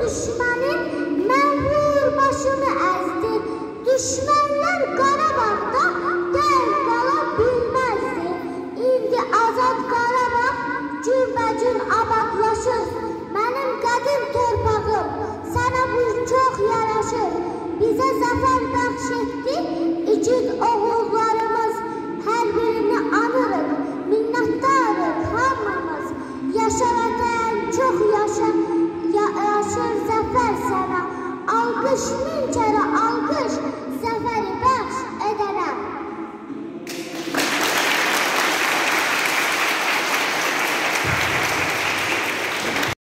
düşmənin məğrur başını əzdi. Düşmənlər Qarabağda dəl qala bilməzdi. İndi azad Qarabağ cürbəcür abadlaşır. Mənim qədim torpağım sənə bu çox yaraşır. Bizə zəfər bəxş etdi igid oğullarımız. Hər birini anırıq, minnətdarıq hamımız. Yaşa vətən, çox yaşa, yaşır zəfər sənə. Alqış min kərə